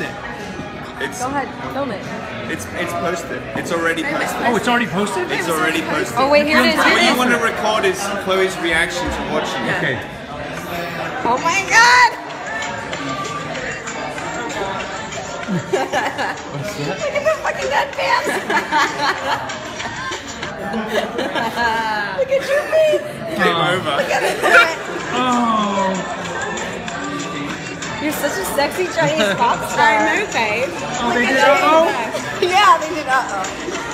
it? Go ahead, film it. It's posted. It's already posted. Oh, it's already posted? It's already posted. Oh wait, here it is. What you want to record is Chloe's reaction to watching it. Okay. Oh my god! What's that? Look at the fucking deadpan! Look at your face! Game over. Look at it! Oh. You're such a sexy Chinese pop star. No face. Oh, they did uh-oh? Yeah, they did uh-oh.